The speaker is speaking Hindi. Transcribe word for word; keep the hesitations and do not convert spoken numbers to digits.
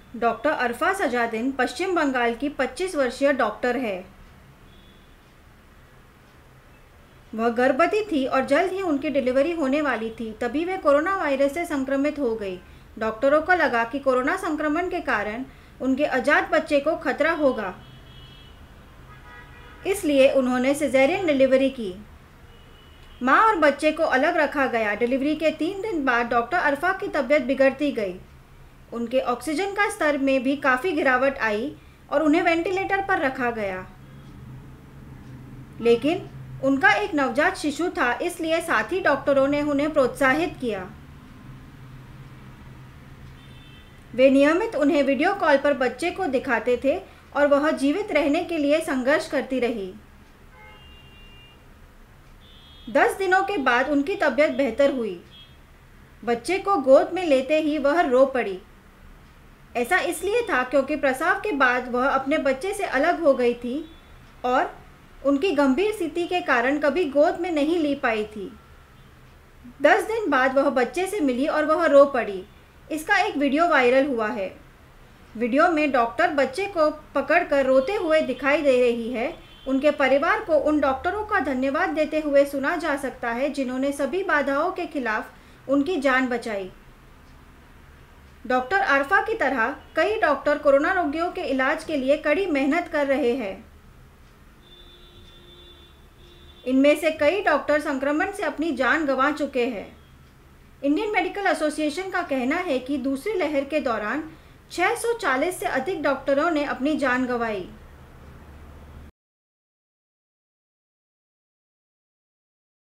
डॉक्टर अरफा सजादिन पश्चिम बंगाल की पच्चीस वर्षीय डॉक्टर है। वह गर्भवती थी और जल्द ही उनकी डिलीवरी होने वाली थी, तभी वे कोरोना वायरस से संक्रमित हो गई। डॉक्टरों को लगा कि कोरोना संक्रमण के कारण उनके अजात बच्चे को खतरा होगा, इसलिए उन्होंने सिजेरियन डिलीवरी की। मां और बच्चे को अलग रखा गया। डिलीवरी के तीन दिन बाद डॉक्टर अरफा की तबीयत बिगड़ती गई। उनके ऑक्सीजन का स्तर में भी काफ़ी गिरावट आई और उन्हें वेंटिलेटर पर रखा गया। लेकिन उनका एक नवजात शिशु था, इसलिए साथी डॉक्टरों ने उन्हें प्रोत्साहित किया। वे नियमित उन्हें वीडियो कॉल पर बच्चे को दिखाते थे और वह जीवित रहने के लिए संघर्ष करती रही। दस दिनों के बाद उनकी तबीयत बेहतर हुई। बच्चे को गोद में लेते ही वह रो पड़ी। ऐसा इसलिए था क्योंकि प्रसव के बाद वह अपने बच्चे से अलग हो गई थी और उनकी गंभीर स्थिति के कारण कभी गोद में नहीं ली पाई थी। दस दिन बाद वह बच्चे से मिली और वह रो पड़ी। इसका एक वीडियो वायरल हुआ है। वीडियो में डॉक्टर बच्चे को पकड़कर रोते हुए दिखाई दे रही है। उनके परिवार को उन डॉक्टरों का धन्यवाद देते हुए सुना जा सकता है जिन्होंने सभी बाधाओं के खिलाफ उनकी जान बचाई। डॉक्टर अरफा की तरह कई डॉक्टर कोरोना रोगियों के इलाज के लिए कड़ी मेहनत कर रहे हैं। इनमें से कई डॉक्टर संक्रमण से अपनी जान गंवा चुके हैं। इंडियन मेडिकल एसोसिएशन का कहना है कि दूसरी लहर के दौरान छह सौ चालीस से अधिक डॉक्टरों ने अपनी जान गंवाई।